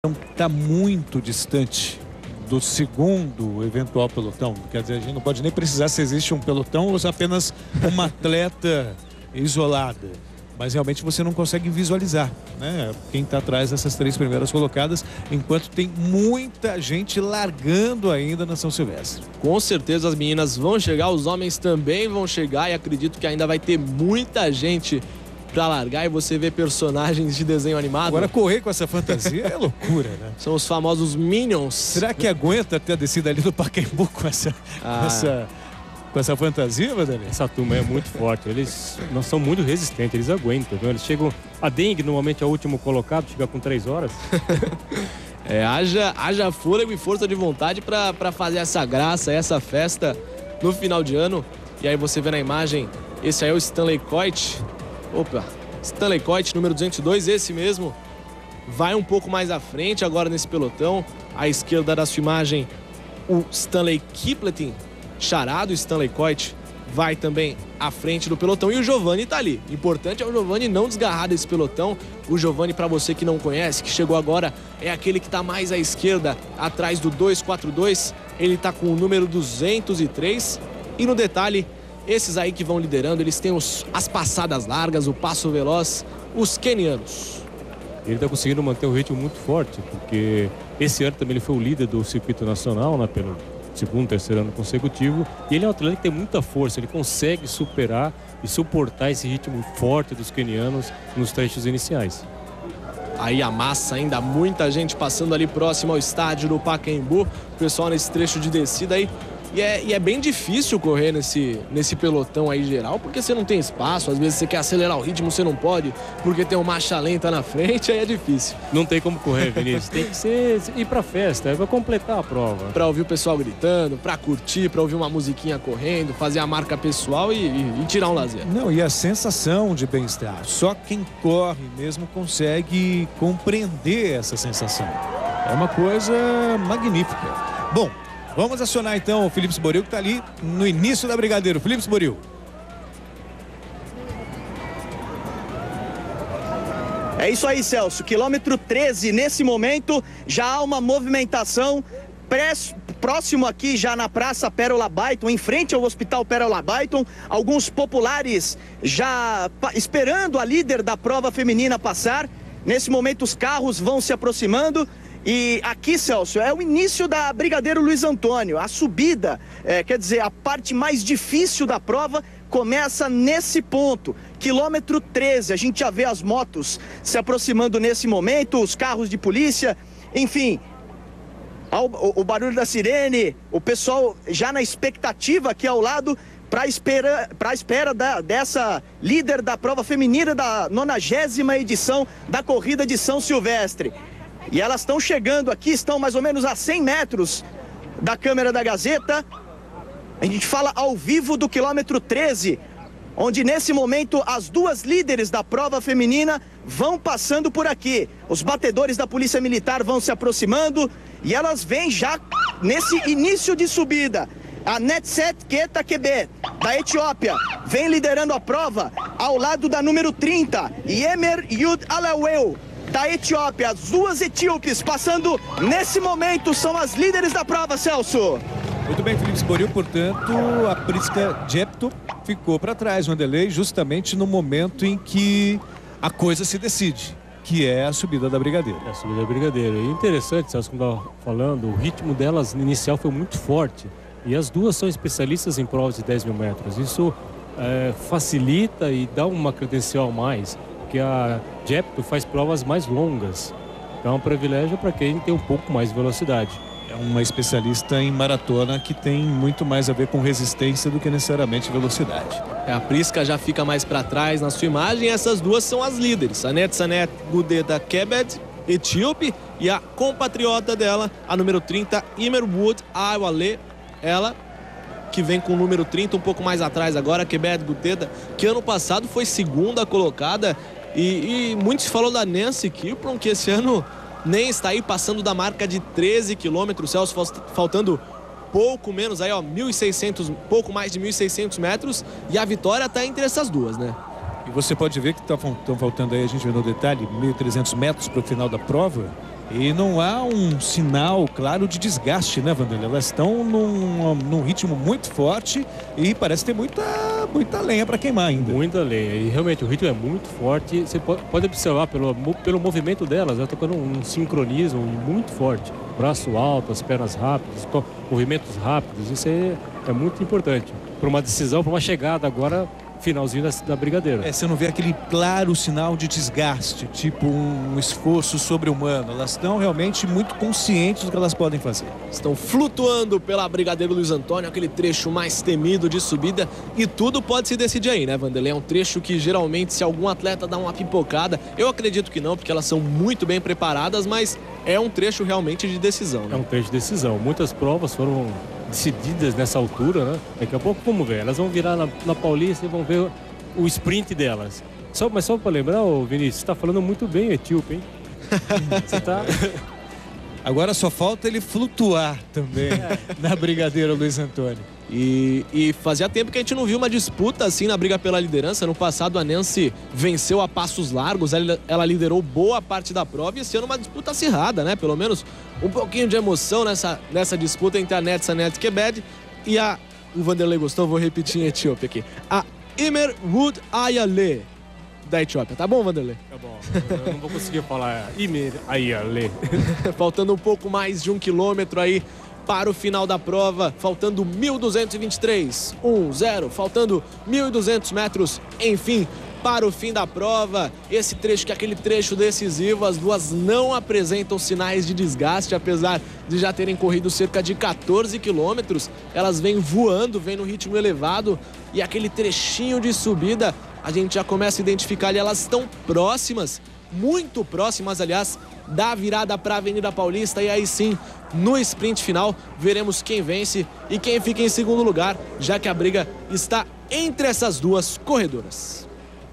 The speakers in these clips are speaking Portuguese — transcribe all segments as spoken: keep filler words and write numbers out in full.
está muito distante do segundo eventual pelotão. Quer dizer, a gente não pode nem precisar se existe um pelotão ou se apenas uma atleta isolada. Mas realmente você não consegue visualizar, né, quem está atrás dessas três primeiras colocadas, enquanto tem muita gente largando ainda na São Silvestre. Com certeza as meninas vão chegar, os homens também vão chegar e acredito que ainda vai ter muita gente pra largar e você vê personagens de desenho animado. Agora correr com essa fantasia é loucura, né? São os famosos Minions. Será que aguenta até a descida ali do Pacaembu com essa, ah. com essa, com essa fantasia, Vanderlei? Essa turma é muito forte, eles não são muito resistentes, eles aguentam, viu? Eles chegam, a dengue normalmente é o último colocado, chega com três horas. É, haja, haja fôlego e força de vontade pra, pra fazer essa graça, essa festa no final de ano. E aí você vê na imagem, esse aí é o Stanley Coit. Opa, Stanley Coit, número duzentos e dois, esse mesmo. Vai um pouco mais à frente agora nesse pelotão. À esquerda da sua imagem, o Stanley Kipletin, charado Stanley Coit, vai também à frente do pelotão. E o Giovanni tá ali. Importante é o Giovanni não desgarrar desse pelotão. O Giovanni, para você que não conhece, que chegou agora, é aquele que tá mais à esquerda, atrás do dois quatro dois. Ele tá com o número duzentos e três. E no detalhe, esses aí que vão liderando, eles têm os, as passadas largas, o passo veloz, os quenianos. Ele está conseguindo manter um ritmo muito forte, porque esse ano também ele foi o líder do circuito nacional, né, pelo segundo, terceiro ano consecutivo. E ele é um atleta que tem muita força, ele consegue superar e suportar esse ritmo forte dos quenianos nos trechos iniciais. Aí a massa ainda, muita gente passando ali próximo ao estádio do Pacaembu, o pessoal nesse trecho de descida aí. E é, e é bem difícil correr nesse, nesse pelotão aí geral, porque você não tem espaço, às vezes você quer acelerar o ritmo, você não pode, porque tem uma marcha lenta na frente, aí é difícil. Não tem como correr, Vinícius, tem que ser, ir pra festa, é pra completar a prova. Pra ouvir o pessoal gritando, pra curtir, pra ouvir uma musiquinha correndo, fazer a marca pessoal e, e, e tirar um lazer. Não, e a sensação de bem-estar, só quem corre mesmo consegue compreender essa sensação. É uma coisa magnífica. Bom, vamos acionar então o Felipe Boril, que está ali no início da Brigadeiro. Felipe Boril. É isso aí, Celso. Quilômetro treze, nesse momento, já há uma movimentação próximo aqui, já na Praça Pérola Baiton, em frente ao Hospital Pérola Baiton. Alguns populares já esperando a líder da prova feminina passar. Nesse momento, os carros vão se aproximando. E aqui, Celso, é o início da Brigadeiro Luiz Antônio. A subida, é, quer dizer, a parte mais difícil da prova começa nesse ponto, quilômetro treze. A gente já vê as motos se aproximando nesse momento, os carros de polícia, enfim, o, o barulho da sirene, o pessoal já na expectativa aqui ao lado para espera, para espera da, dessa líder da prova feminina da nonagésima edição da Corrida de São Silvestre. E elas estão chegando aqui, estão mais ou menos a cem metros da câmera da Gazeta. A gente fala ao vivo do quilômetro treze, onde nesse momento as duas líderes da prova feminina vão passando por aqui. Os batedores da Polícia Militar vão se aproximando e elas vêm já nesse início de subida. A Netset Ketakebe, da Etiópia, vem liderando a prova ao lado da número trinta, Yemer Yud Alaweu, da Etiópia. As duas etíopes passando nesse momento são as líderes da prova, Celso. Muito bem, Felipe Boril, portanto, a Priska Jepto ficou para trás, Vanderlei, justamente no momento em que a coisa se decide, que é a subida da Brigadeiro. É a subida da Brigadeiro. E interessante, Celso, como estava falando, o ritmo delas inicial foi muito forte. E as duas são especialistas em provas de dez mil metros. Isso é, facilita e dá uma credencial a mais, porque a Jepto faz provas mais longas. Então é um privilégio para quem tem um pouco mais de velocidade. É uma especialista em maratona que tem muito mais a ver com resistência do que necessariamente velocidade. É, a Priska já fica mais para trás na sua imagem. Essas duas são as líderes. A Netsanet Gudeda Kebed, etíope, e a compatriota dela, a número trinta, Imerwood Awale, ela que vem com o número trinta, um pouco mais atrás agora, Kebed Gudeda, que ano passado foi segunda colocada. E, e muito se falou da Nancy Kilpron, que esse ano nem está aí, passando da marca de treze quilômetros, Celso, faltando pouco menos aí, ó, mil e seiscentos, pouco mais de mil e seiscentos metros, e a vitória está entre essas duas, né? E você pode ver que estão faltando aí, a gente vê no detalhe, mil e trezentos metros para o final da prova, E não há um sinal claro de desgaste, né, Vanderlei? Elas estão num, num ritmo muito forte e parece ter muita, muita lenha para queimar ainda. Muita lenha. E realmente o ritmo é muito forte. Você pode observar pelo, pelo movimento delas, ela está tocando um sincronismo muito forte. Braço alto, as pernas rápidas, movimentos rápidos. Isso é, é muito importante. Para uma decisão, para uma chegada agora, finalzinho da, da Brigadeiro. É, você não vê aquele claro sinal de desgaste, tipo um esforço sobre-humano. Elas estão realmente muito conscientes do que elas podem fazer. Estão flutuando pela Brigadeiro Luiz Antônio, aquele trecho mais temido de subida, e tudo pode se decidir aí, né, Vanderlei? É um trecho que geralmente, se algum atleta dá uma pipocada, eu acredito que não, porque elas são muito bem preparadas, mas é um trecho realmente de decisão, né? É um trecho de decisão. Muitas provas foram decididas nessa altura, né? Daqui a pouco vamos ver. Elas vão virar na, na Paulista e vão ver o sprint delas. Só, mas só para lembrar, ô Vinícius, você está falando muito bem etíope, hein? Você tá... Agora só falta ele flutuar também na Brigadeiro Luiz Antônio. E, e fazia tempo que a gente não viu uma disputa assim na briga pela liderança. No passado a Nancy venceu a passos largos, ela, ela liderou boa parte da prova e esse ano uma disputa acirrada, né? Pelo menos um pouquinho de emoção nessa, nessa disputa entre a Netsa Net Kebed e a... O Vanderlei gostou, vou repetir em etíope aqui. A Imer Wood Ayale da Etiópia. Tá bom, Vanderlei? Tá bom. Eu não vou conseguir falar Imer Ayale. Faltando um pouco mais de um quilômetro aí para o final da prova, faltando mil duzentos e vinte e três, um, zero, faltando mil e duzentos metros, enfim, para o fim da prova. Esse trecho que é aquele trecho decisivo, as duas não apresentam sinais de desgaste, apesar de já terem corrido cerca de quatorze quilômetros, elas vêm voando, vêm no ritmo elevado, e aquele trechinho de subida, a gente já começa a identificar ali, elas estão próximas, muito próximas, aliás, da virada para a Avenida Paulista, e aí sim, no sprint final, veremos quem vence e quem fica em segundo lugar, já que a briga está entre essas duas corredoras.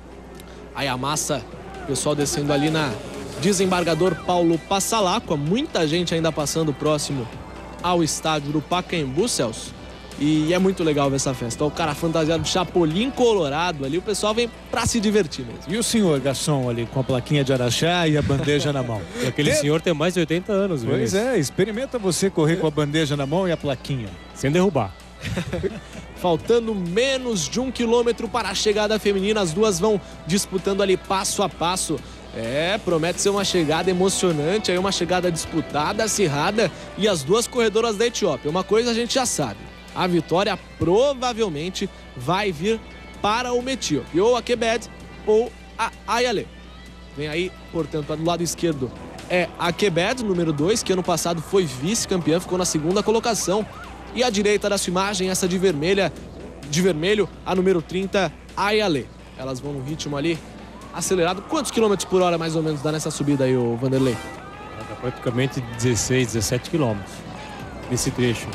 Aí a massa, pessoal descendo ali na Desembargador Paulo Passalacqua, muita gente ainda passando próximo ao estádio do Pacaembu, Celso. E é muito legal ver essa festa. O cara fantasiado de Chapolin Colorado ali, o pessoal vem pra se divertir mesmo. E o senhor garçom ali com a plaquinha de Araxá e a bandeja na mão? E aquele tem... senhor tem mais de oitenta anos, viu? Pois é, experimenta você correr com a bandeja na mão e a plaquinha. Sem derrubar. Faltando menos de um quilômetro para a chegada feminina, as duas vão disputando ali passo a passo. É, promete ser uma chegada emocionante, aí uma chegada disputada, acirrada, e as duas corredoras da Etiópia. Uma coisa a gente já sabe, a vitória provavelmente vai vir para o Etíope, ou a Kebed ou a Ayale. Vem aí, portanto, do lado esquerdo é a Kebed, número dois, que ano passado foi vice-campeã, ficou na segunda colocação. E à direita da sua imagem, essa de vermelha, de vermelho, a número trinta, Ayale. Elas vão no ritmo ali acelerado. Quantos quilômetros por hora mais ou menos dá nessa subida aí, o Vanderlei? Dá praticamente dezesseis, dezessete quilômetros nesse trecho.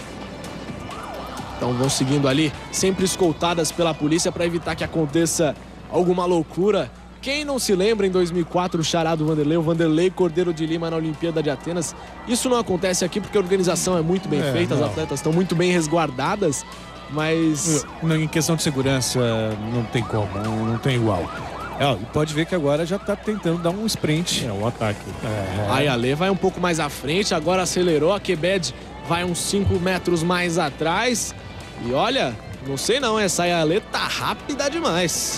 Então vão seguindo ali, sempre escoltadas pela polícia para evitar que aconteça alguma loucura. Quem não se lembra em dois mil e quatro o xará do Vanderlei, o Vanderlei Cordeiro de Lima na Olimpíada de Atenas? Isso não acontece aqui porque a organização é muito bem é, feita, não. As atletas estão muito bem resguardadas, mas... Em questão de segurança não tem como, não, não tem igual. É, e pode ver que agora já está tentando dar um sprint. É, um ataque. É. A Ayale vai um pouco mais à frente, agora acelerou, a Kebed vai uns cinco metros mais atrás. E olha, não sei não, essa Ayale tá rápida demais.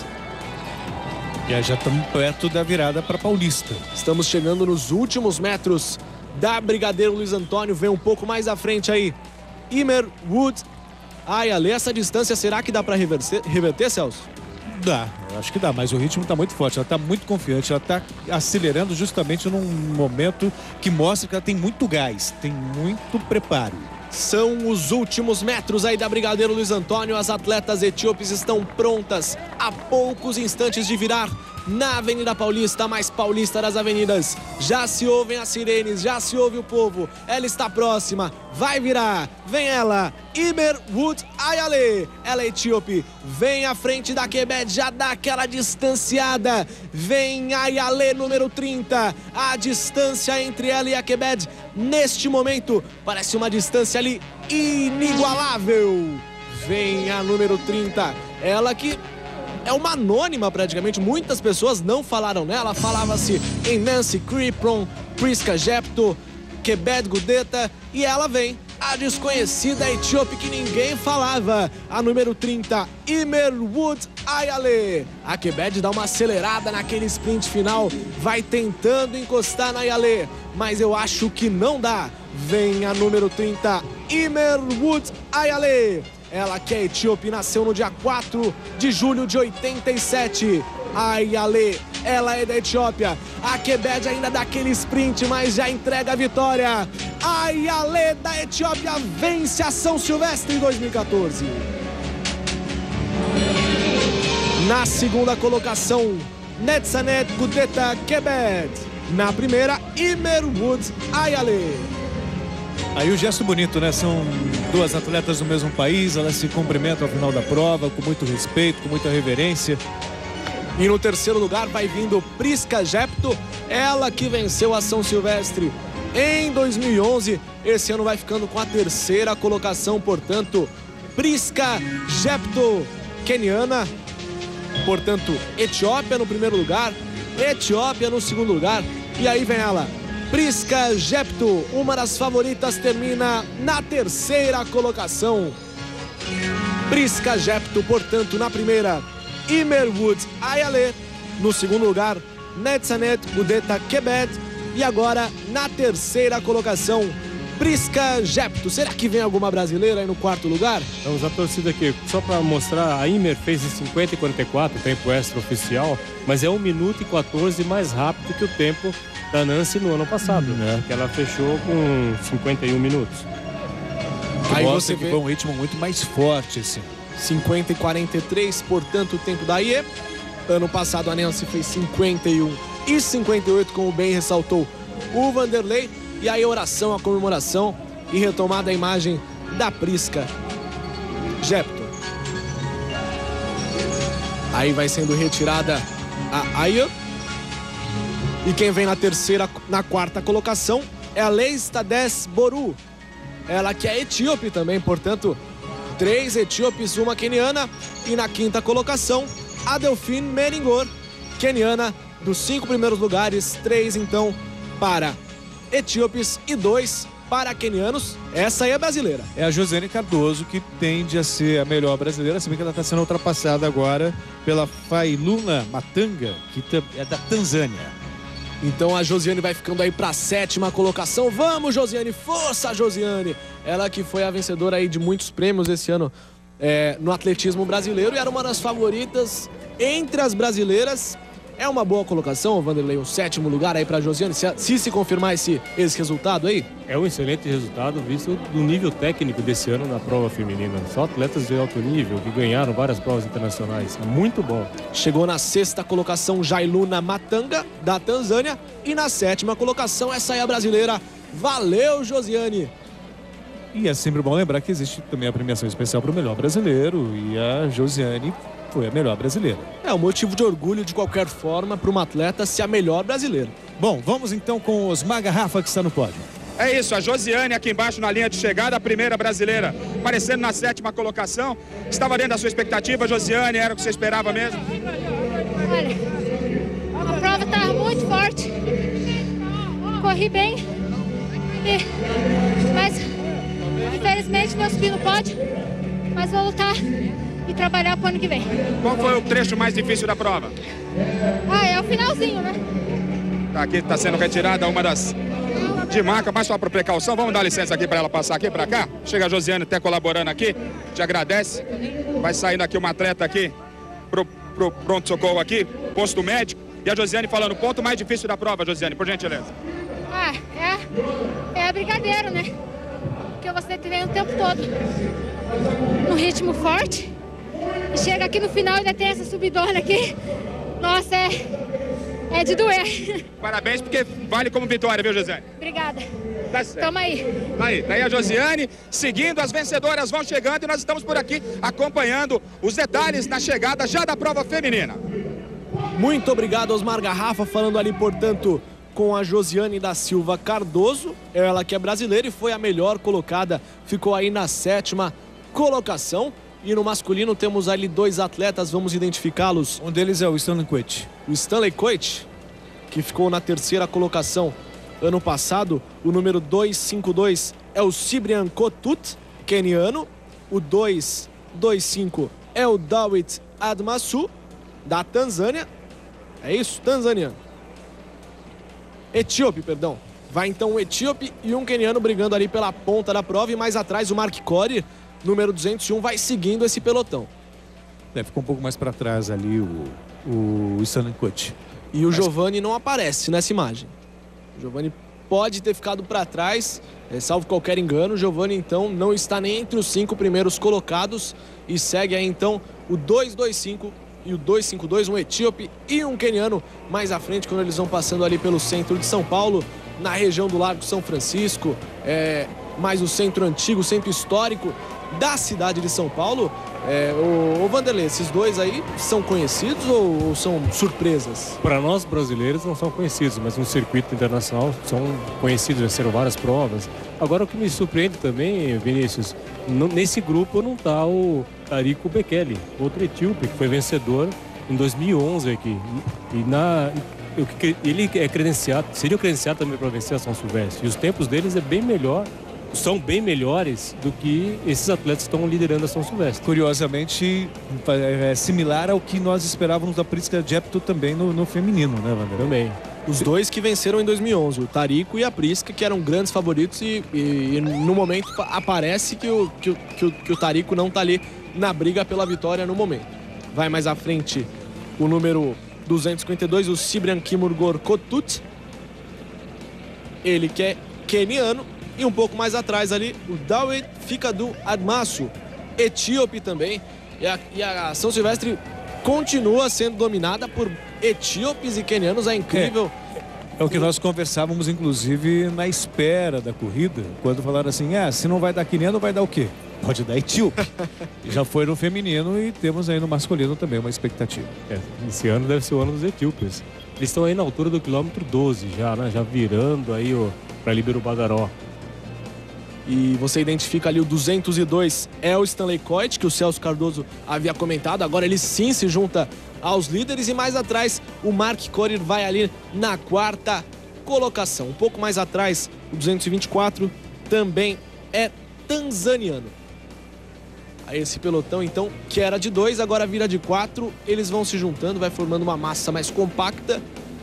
E aí já estamos perto da virada para Paulista. Estamos chegando nos últimos metros da Brigadeiro Luiz Antônio. Vem um pouco mais à frente aí Imer Wood Ayale. Essa distância, será que dá para reverter, reverter, Celso? Dá, eu acho que dá, mas o ritmo está muito forte. Ela está muito confiante, ela está acelerando justamente num momento que mostra que ela tem muito gás, tem muito preparo. São os últimos metros aí da Brigadeiro Luiz Antônio. As atletas etíopes estão prontas a poucos instantes de virar na Avenida Paulista, mais paulista das avenidas. Já se ouvem as sirenes, já se ouve o povo. Ela está próxima, vai virar. Vem ela, Imer Wood Ayale. Ela é etíope, vem à frente da Kebed, já dá aquela distanciada. Vem Ayale, número trinta. A distância entre ela e a Kebed, neste momento, parece uma distância ali inigualável. Vem a número trinta, ela que é uma anônima praticamente, muitas pessoas não falaram nela, falava-se em Nancy Cripron, Priska Jepto, Kebed Gudeta, e ela vem, a desconhecida etíope que ninguém falava, a número trinta, Imerwood Ayale. A Kebed dá uma acelerada naquele sprint final, vai tentando encostar na Ayale, mas eu acho que não dá. Vem a número trinta, Imerwood Ayale. Ela que é etíope, nasceu no dia quatro de julho de oitenta e sete. Ayale, ela é da Etiópia. A Kebed ainda dá aquele sprint, mas já entrega a vitória. Ayale da Etiópia vence a São Silvestre em dois mil e quatorze. Na segunda colocação, Netzanet Gudeta Kebed. Na primeira, Imerwood Ayale. Aí o gesto bonito, né? São duas atletas do mesmo país, elas se cumprimentam ao final da prova, com muito respeito, com muita reverência. E no terceiro lugar vai vindo Priska Jepto, ela que venceu a São Silvestre em dois mil e onze. Esse ano vai ficando com a terceira colocação, portanto, Priska Jepto, queniana. Portanto, Etiópia no primeiro lugar, Etiópia no segundo lugar. E aí vem ela, Priska Jepto, uma das favoritas, termina na terceira colocação. Priska Jepto, portanto, na primeira, Imerwood Ayale. No segundo lugar, Netzanet Gudeta Kebed. E agora, na terceira colocação, Priska Jepto. Será que vem alguma brasileira aí no quarto lugar? Vamos a torcida aqui, só para mostrar, a Imer fez em cinquenta e quarenta e quatro, tempo extra oficial, mas é um minuto e quatorze mais rápido que o tempo da Nancy no ano passado, né? Que ela fechou com cinquenta e um minutos. Que aí você vê que foi um ritmo muito mais forte, assim. cinquenta e quarenta e três, portanto, o tempo da I E. Ano passado a Nancy fez cinquenta e um e cinquenta e oito, como bem ressaltou o Vanderlei. E aí a oração, a comemoração e retomada a imagem da Priska Jepto. Aí vai sendo retirada a Aya. E quem vem na terceira, na quarta colocação é a Leistades Boru. Ela que é etíope também, portanto, três etíopes, uma queniana. E na quinta colocação, a Delphine Meringor, queniana, dos cinco primeiros lugares, três então para etíopes e dois para quenianos. Essa aí é brasileira. É a Josiane Cardoso que tende a ser a melhor brasileira, se bem que ela está sendo ultrapassada agora pela Failuna Matanga, que é da Tanzânia. Então a Josiane vai ficando aí para a sétima colocação. Vamos, Josiane, força, Josiane! Ela que foi a vencedora aí de muitos prêmios esse ano é, no atletismo brasileiro e era uma das favoritas entre as brasileiras. É uma boa colocação, Vanderlei, um sétimo lugar aí para a Josiane, se, se se confirmar esse, esse resultado aí? É um excelente resultado visto do nível técnico desse ano na prova feminina. Só atletas de alto nível que ganharam várias provas internacionais. É muito bom. Chegou na sexta colocação Jailuna Matanga, da Tanzânia. E na sétima colocação, essa aí é a brasileira. Valeu, Josiane! E é sempre bom lembrar que existe também a premiação especial para o melhor brasileiro. E a Josiane foi a melhor brasileira. É um motivo de orgulho de qualquer forma para uma atleta ser a melhor brasileira. Bom, vamos então com os Osmar Garrafa que está no pódio. É isso, a Josiane aqui embaixo na linha de chegada, a primeira brasileira, aparecendo na sétima colocação. Estava dentro da sua expectativa, Josiane, era o que você esperava mesmo? Olha, a prova estava muito forte, corri bem, e, mas infelizmente não subi no pódio, mas vou lutar e trabalhar para o ano que vem. Qual foi o trecho mais difícil da prova? Ah, é o finalzinho, né? Tá, aqui está sendo retirada uma das de marca, mas só por precaução. Vamos dar licença aqui para ela passar aqui para cá. Chega a Josiane até colaborando aqui, te agradece. Vai saindo aqui uma atleta aqui pro, pro pronto-socorro aqui, posto médico. E a Josiane falando, o ponto mais difícil da prova, Josiane, por gentileza. Ah, é, é a brigadeiro, né? Porque você treina o tempo todo no ritmo forte. E chega aqui no final e ainda tem essa subidona aqui. Nossa, é, é de doer. Parabéns, porque vale como vitória, viu, Josiane? Obrigada. Tá certo. Tamo aí. Aí, daí a Josiane seguindo, as vencedoras vão chegando e nós estamos por aqui acompanhando os detalhes na chegada já da prova feminina. Muito obrigado, Osmar Garrafa, falando ali, portanto, com a Josiane da Silva Cardoso. Ela que é brasileira e foi a melhor colocada, ficou aí na sétima colocação. E no masculino temos ali dois atletas, vamos identificá-los. Um deles é o Stanley Coit. O Stanley Coit, que ficou na terceira colocação ano passado. O número dois cinco dois é o Cibrian Kotut, queniano. O dois dois cinco é o Dawit Admasu, da Tanzânia. É isso? Tanzaniano. Etíope, perdão. Vai então um etíope e um queniano brigando ali pela ponta da prova. E mais atrás o Mark Corey, número duzentos e um, vai seguindo esse pelotão. É, ficou um pouco mais para trás ali o, o Stanley Coit. E o Mas... Giovanni não aparece nessa imagem. O Giovanni pode ter ficado para trás, é, salvo qualquer engano. O Giovanni então não está nem entre os cinco primeiros colocados. E segue aí então o dois dois cinco e o dois cinco dois, um etíope e um queniano mais à frente, quando eles vão passando ali pelo centro de São Paulo, na região do Largo São Francisco, é, mais o centro antigo, o centro histórico da cidade de São Paulo. É, o, o Vanderlei, esses dois aí são conhecidos ou, ou são surpresas? Para nós brasileiros não são conhecidos, mas no circuito internacional são conhecidos, venceram várias provas. Agora o que me surpreende também, Vinícius, no, nesse grupo não está o Tariq Bekele, outro etíope que foi vencedor em dois mil e onze aqui. E na, eu, ele é credenciado, seria credenciado também para vencer a São Silvestre. E os tempos deles é bem melhor, são bem melhores do que esses atletas que estão liderando a São Silvestre. Curiosamente, é similar ao que nós esperávamos da Prisca Jepto também no, no feminino, né, Vanderlei? Também. Os dois que venceram em dois mil e onze, o Tarico e a Prisca, que eram grandes favoritos e, e, e no momento aparece que o, que, o, que, o, que o Tarico não está ali na briga pela vitória no momento. Vai mais à frente o número duzentos e cinquenta e dois, o Cibrian Kimurgor Kotut, ele que é queniano. E um pouco mais atrás ali, o Dawit Fikadu Admasu, etíope também. E a, e a São Silvestre continua sendo dominada por etíopes e quenianos, é incrível. É, é o que nós conversávamos, inclusive, na espera da corrida, quando falaram assim, ah, se não vai dar queniano, vai dar o quê? Pode dar etíope. Já foi no feminino e temos aí no masculino também uma expectativa. É, esse ano deve ser o ano dos etíopes. Eles estão aí na altura do quilômetro doze já, né? Já virando aí para Líbero Badaró. E você identifica ali o duzentos e dois, é o Stanley Coit, que o Celso Cardoso havia comentado. Agora ele sim se junta aos líderes. E mais atrás, o Mark Corey vai ali na quarta colocação. Um pouco mais atrás, o duzentos e vinte e quatro também é tanzaniano. Aí esse pelotão, então, que era de dois, agora vira de quatro. Eles vão se juntando, vai formando uma massa mais compacta.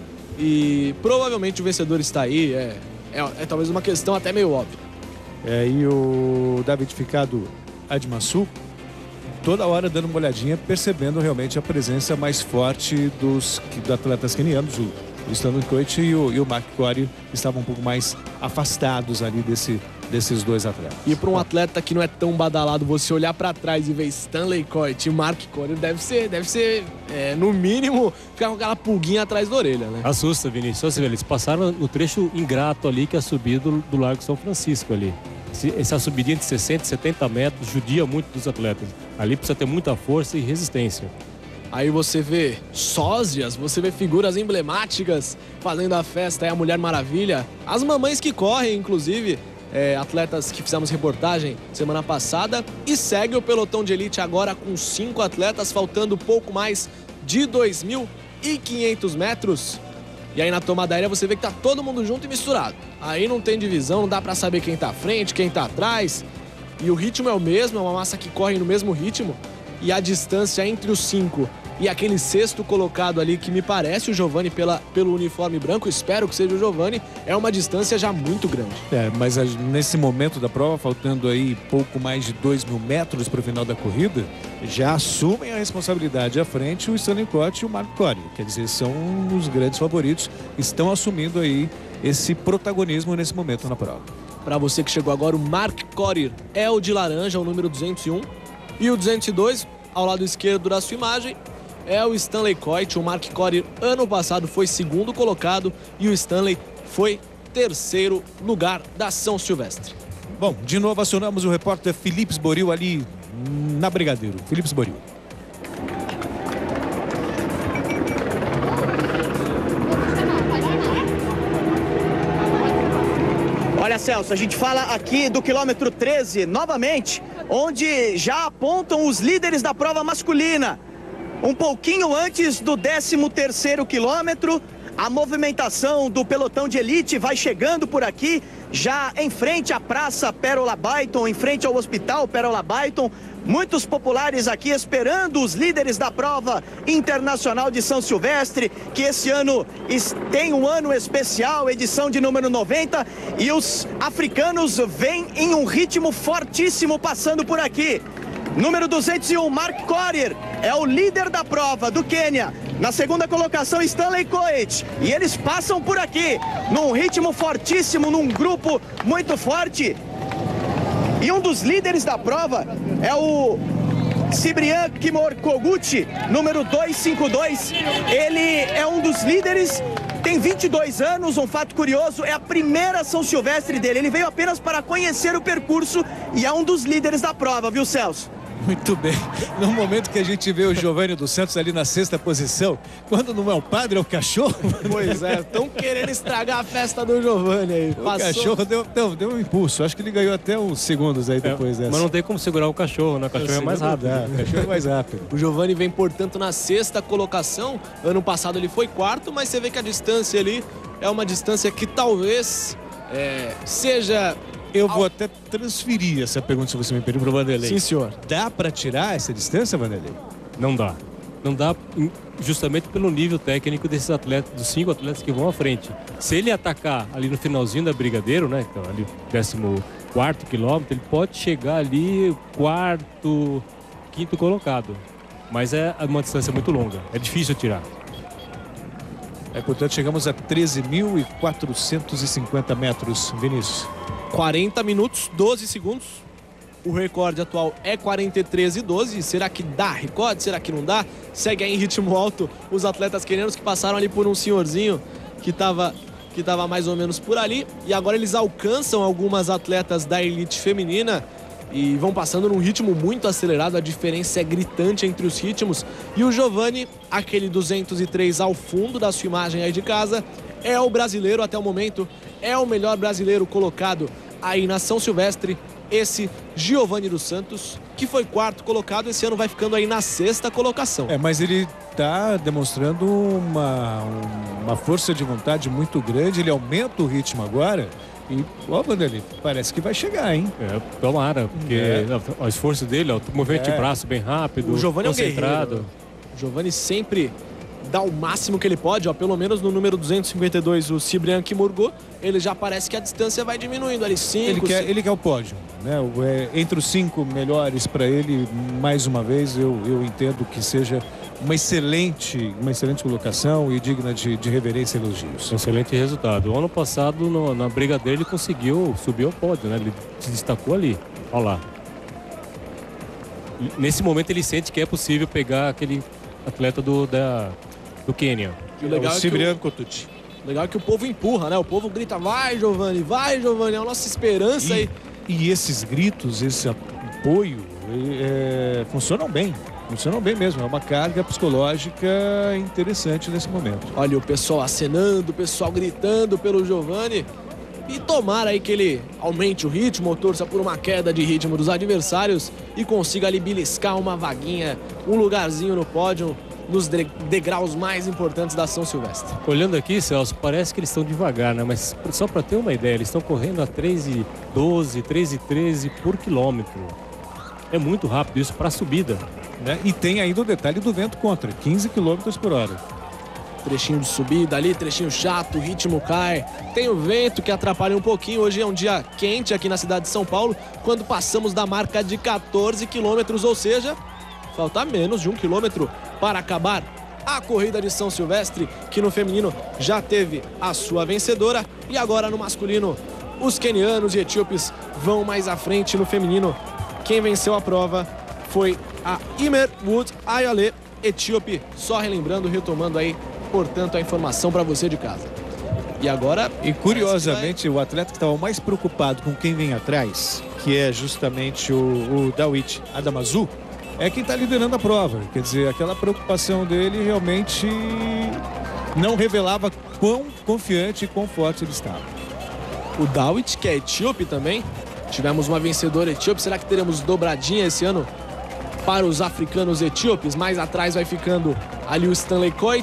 E provavelmente o vencedor está aí. É, é, é talvez uma questão até meio óbvia. É, e o David Fikadu Admasu, toda hora dando uma olhadinha, percebendo realmente a presença mais forte dos, dos atletas quenianos. O, o Stanley Coit e o, e o Mark Corey estavam um pouco mais afastados ali desse, desses dois atletas. E para um atleta que não é tão badalado, você olhar para trás e ver Stanley Coit e Mark Corey, deve ser, deve ser é, no mínimo, ficar com aquela pulguinha atrás da orelha, né? Assusta, Vinícius. Eles passaram no trecho ingrato ali, que é a subida do, do Largo São Francisco ali. Essa subidinha de sessenta, setenta metros judia muito dos atletas. Ali precisa ter muita força e resistência. Aí você vê sósias, você vê figuras emblemáticas fazendo a festa, é a Mulher Maravilha. As mamães que correm, inclusive, é, atletas que fizemos reportagem semana passada. E segue o pelotão de elite agora com cinco atletas, faltando pouco mais de dois mil e quinhentos metros. E aí na tomada aérea você vê que tá todo mundo junto e misturado. Aí não tem divisão, não dá pra saber quem tá à frente, quem tá atrás. E o ritmo é o mesmo, é uma massa que corre no mesmo ritmo. E a distância entre os cinco e aquele sexto colocado ali, que me parece o Giovanni pela, pelo uniforme branco, espero que seja o Giovanni, é uma distância já muito grande. É, mas a, nesse momento da prova, faltando aí pouco mais de dois mil metros para o final da corrida, já assumem a responsabilidade à frente o Stanley Coit e o Mark Corey. Quer dizer, são os grandes favoritos, estão assumindo aí esse protagonismo nesse momento na prova. Para você que chegou agora, o Mark Corey é o de laranja, o número duzentos e um, e o duzentos e dois, ao lado esquerdo da sua imagem, é o Stanley Coit. O Mark Corey ano passado foi segundo colocado e o Stanley foi terceiro lugar da São Silvestre. Bom, de novo acionamos o repórter Felipe Boril ali na Brigadeiro. Felipe Boril. Olha, Celso, a gente fala aqui do quilômetro treze, novamente, onde já apontam os líderes da prova masculina. Um pouquinho antes do décimo terceiro quilômetro, A movimentação do pelotão de elite vai chegando por aqui, já em frente à Praça Pérola Baiton, em frente ao Hospital Pérola Baiton. Muitos populares aqui esperando os líderes da prova internacional de São Silvestre, que esse ano tem um ano especial, edição de número noventa, e os africanos vêm em um ritmo fortíssimo passando por aqui. Número duzentos e um, Mark Corrier, é o líder da prova do Quênia. Na segunda colocação, Stanley Koech. E eles passam por aqui, num ritmo fortíssimo, num grupo muito forte. E um dos líderes da prova é o Cibrian Kimor Koguchi, número duzentos e cinquenta e dois. Ele é um dos líderes, tem vinte e dois anos, um fato curioso, é a primeira São Silvestre dele. Ele veio apenas para conhecer o percurso e é um dos líderes da prova, viu, Celso? Muito bem. No momento que a gente vê o Giovanni dos Santos ali na sexta posição, quando não é o padre, é o cachorro. Pois é, estão querendo estragar a festa do Giovanni aí. O Passou... cachorro deu, deu, deu um impulso. Acho que ele ganhou até uns segundos aí depois é, dessa. Mas não tem como segurar o cachorro, né? O cachorro é mais rápido. Dá, o cachorro é mais rápido. O Giovanni vem, portanto, na sexta colocação. Ano passado ele foi quarto, mas você vê que a distância ali é uma distância que talvez é, seja... Eu vou até transferir essa pergunta, se você me pedir, para o Vanderlei. Sim, senhor. Dá para tirar essa distância, Vanderlei? Não dá. Não dá justamente pelo nível técnico desses atletas, dos cinco atletas que vão à frente. Se ele atacar ali no finalzinho da Brigadeiro, né? Então, ali décimo quarto quilômetro, ele pode chegar ali quarto, quinto colocado. Mas é uma distância muito longa. É difícil tirar. É, portanto, chegamos a treze mil quatrocentos e cinquenta metros, Vinícius. quarenta minutos, doze segundos. O recorde atual é quarenta e três e doze. Será que dá recorde? Será que não dá? Segue aí em ritmo alto os atletas quenianos que passaram ali por um senhorzinho que estava que tava mais ou menos por ali. E agora eles alcançam algumas atletas da elite feminina e vão passando num ritmo muito acelerado. A diferença é gritante entre os ritmos. E o Giovanni, aquele duzentos e três ao fundo da sua imagem aí de casa, é o brasileiro até o momento, é o melhor brasileiro colocado aí na São Silvestre, esse Giovanni dos Santos, que foi quarto colocado, esse ano vai ficando aí na sexta colocação. É, mas ele está demonstrando uma, uma força de vontade muito grande, ele aumenta o ritmo agora e, ó, Vanderlei, parece que vai chegar, hein? É, tomara, porque é. o esforço dele, ó, o movimento é. de braço bem rápido, o Giovanni concentrado. É um o Giovanni sempre dá o máximo que ele pode, ó, pelo menos no número duzentos e cinquenta e dois, o Cibrian Kimurgo, ele já parece que a distância vai diminuindo ali, cinco, ele quer, cinco. ele quer o pódio, né? Entre os cinco melhores para ele, mais uma vez, eu, eu entendo que seja uma excelente, uma excelente colocação e digna de, de reverência e elogios. Excelente resultado. O ano passado, no, na briga dele, ele conseguiu subir ao pódio, né? Ele se destacou ali, olha lá. Nesse momento ele sente que é possível pegar aquele atleta do, da, do Quênia. O legal é o Cibrian Kotuchi. Legal é que o povo empurra, né? O povo grita, vai Giovanni, vai Giovanni, é a nossa esperança. E, e esses gritos, esse apoio, é, funcionam bem. Funcionam bem mesmo, é uma carga psicológica interessante nesse momento. Olha o pessoal acenando, o pessoal gritando pelo Giovanni. E tomara aí que ele aumente o ritmo, ou torça por uma queda de ritmo dos adversários e consiga ali beliscar uma vaguinha, um lugarzinho no pódio, nos degraus mais importantes da São Silvestre. Olhando aqui, Celso, parece que eles estão devagar, né? Mas só para ter uma ideia, eles estão correndo a três e doze, três e treze por quilômetro. É muito rápido isso para a subida. Né? E tem ainda o detalhe do vento contra, quinze quilômetros por hora. Trechinho de subida ali, trechinho chato, o ritmo cai. Tem o vento que atrapalha um pouquinho. Hoje é um dia quente aqui na cidade de São Paulo, quando passamos da marca de quatorze quilômetros, ou seja, falta menos de um quilômetro para acabar a corrida de São Silvestre, que no feminino já teve a sua vencedora. E agora no masculino, os quenianos e etíopes vão mais à frente. No feminino, quem venceu a prova foi a Imer Wood Ayale, etíope, só relembrando, retomando aí, portanto, a informação para você de casa. E agora... E curiosamente, vai... o atleta que estava mais preocupado com quem vem atrás, que é justamente o, o Dawit Adamazu, é quem está liderando a prova. Quer dizer, aquela preocupação dele realmente não revelava quão confiante e quão forte ele estava. O Dawit, que é etíope também, tivemos uma vencedora etíope. Será que teremos dobradinha esse ano para os africanos etíopes? Mais atrás vai ficando ali o Stanley Koech,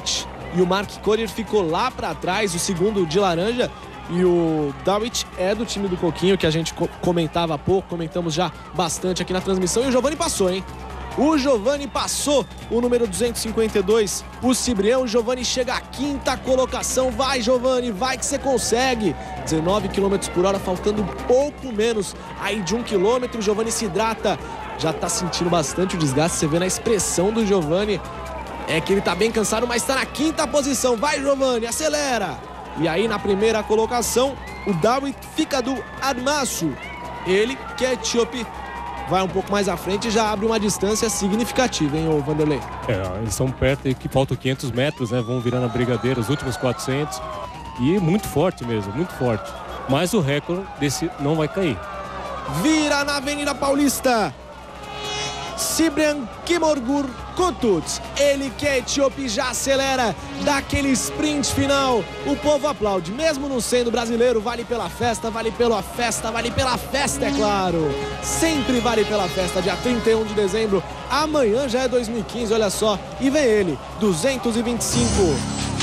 e o Mark Corir ficou lá para trás, o segundo de laranja. E o Dawit é do time do Coquinho, que a gente comentava há pouco, comentamos já bastante aqui na transmissão. E o Giovani passou, hein? O Giovani passou o número duzentos e cinquenta e dois, o Cibrião. O Giovani chega à quinta colocação. Vai, Giovani, vai que você consegue. dezenove quilômetros por hora, faltando um pouco menos aí de um quilômetro. O Giovani se hidrata, já tá sentindo bastante o desgaste. Você vê na expressão do Giovani, é que ele tá bem cansado, mas tá na quinta posição. Vai, Giovani, acelera. E aí na primeira colocação, o Dawit Fikadu Admasu. Ele, que é etíope, vai um pouco mais à frente e já abre uma distância significativa, hein, ô Vanderlei? É, eles estão perto aí, que faltam quinhentos metros, né? Vão virando a brigadeira, os últimos quatrocentos. E muito forte mesmo, muito forte. Mas o recorde desse não vai cair. Vira na Avenida Paulista. Cibrian Kimorgur Kututs, ele que é etíope, já acelera, dá aquele sprint final. O povo aplaude, mesmo não sendo brasileiro. Vale pela festa, vale pela festa, vale pela festa, é claro. Sempre vale pela festa, dia trinta e um de dezembro. Amanhã já é dois mil e quinze, olha só. E vem ele, duzentos e vinte e cinco.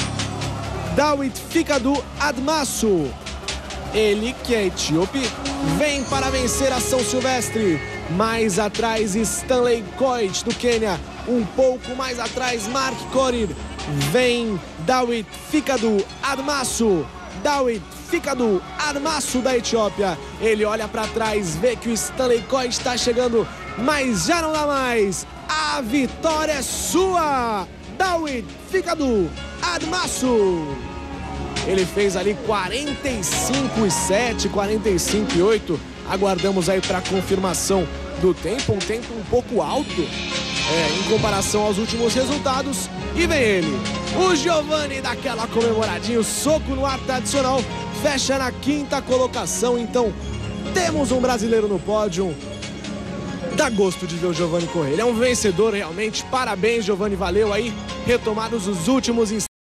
Dawit Fikadu Admasu, ele que é etíope, vem para vencer a São Silvestre. Mais atrás, Stanley Coit do Quênia. Um pouco mais atrás, Mark Corir. Vem Dawit Fikadu Admasu. Dawit Fikadu Admasu da Etiópia. Ele olha para trás, vê que o Stanley Coit está chegando, mas já não dá mais. A vitória é sua, Dawit Fikadu Admasu. Ele fez ali quarenta e cinco e sete, quarenta e cinco e oito. Aguardamos aí para confirmação do tempo, um tempo um pouco alto é, em comparação aos últimos resultados. E vem ele, o Giovani, daquela comemoradinha, o soco no ar tradicional, fecha na quinta colocação. Então temos um brasileiro no pódio. Dá gosto de ver o Giovani correr, ele é um vencedor realmente. Parabéns, Giovani, valeu aí, retomados os últimos instantes.